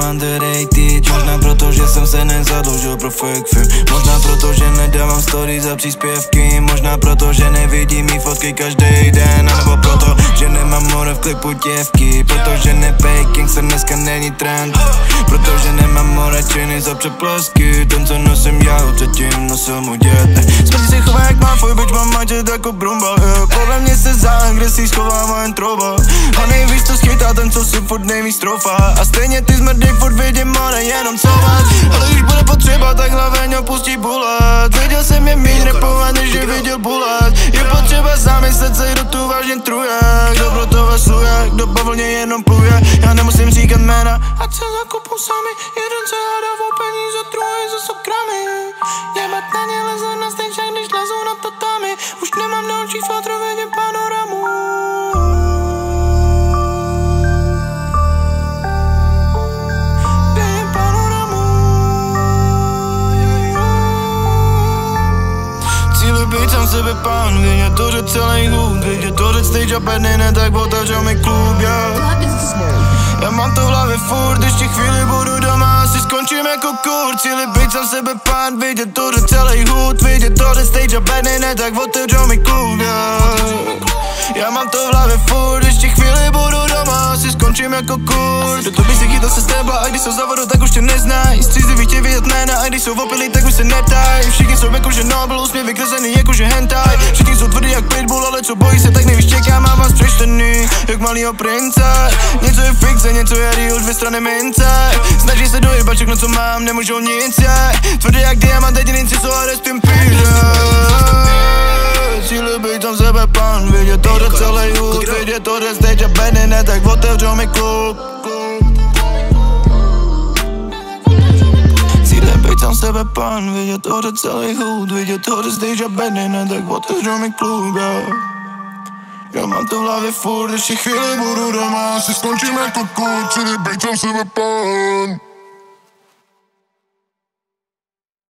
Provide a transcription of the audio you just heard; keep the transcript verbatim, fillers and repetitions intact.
jsem underrated. Možná proto, že jsem se nezadlužil pro fake film. Možná proto, že nedávám story za příspěvky. Možná proto, že nevidím mý fotky každý den. A nebo proto, že nemám more v klipu děvky. Protože nebaking se dneska není trend. Protože nemám more činy za přeplesky. Ten, co nosím já, předtím nosil můj dět. Smrdí se chová jak má fuj, bitch, mám mačet jako brumba, yeah. Podle mě se zájem, kde si schová jen trouba. A nejvíc to schytá ten, co si furt nejvíc troufá. A stejně ty smrdí furt vidím more jenom couvat. Ale když bude potřeba, tak hlaveň opustí bulet. Viděl jsem je míň repovat, než je viděl bulet. Je potřeba zamyslet se, kdo tu vážně truje. Kdo pro to vesluje, kdo bavlně jenom pluje. Já nemusím říkat jména, ať se zakupu sami. Jeden se hádá o peníze, druhý za sokrami. Jebat na ně leze na stejčák, když lezou na tatami. Už nemám na očích filtru, vidím panoramu. Vidím panoramu. Cíli být sám sebe pán, vidět to, že celý hud. Vidět to, že stage a bedny, ne tak otevřel mi klub, yeah. Já mám to v hlavě furt, ještě chvíli budu doma, asi skončím jako kur. Cíli být sám sebe pán, vidět to, že celý hud. Vidět to, že stage a bedny, ne tak otevřel mi klub, yeah. Já mám to v hlavě furt, ještě chvíli budu doma, asi skončím jako kur. Do to by si chytal se stébla, a když jsou za vodou, tak už tě neznají. Střízlivý chtějí vidět jména, a když jsou opilí, tak už se netají. Všichni jsou jakože Nobel, úsměv vykreslený jakože hentai. Všichni jsou tvrdý jak pitbull, ale co bojí se, tak nejvíc čeká, mám vás přečtený jak malýho prince. Něco je fikce, něco je real, dvě strany mince. Snaží se dojebat všechno, co mám, nemůžou nic, yeah. Tvrdý jak diamant, jedinci jsou a rest in peace. Cíli být tam sebe pán, vidět to, že celý hud. Vidět to, že stage a bedny, ne tak otevřel mi klub. Cíli být tam sebe pán, vidět to, že celý hud. Vidět to, že stage a bedny, ne tak otevřel mi klub, yeah. Já mám to v hlavě furt, ještě chvíli budu doma, asi skončím jako kur. Cíli být tam sebe pán.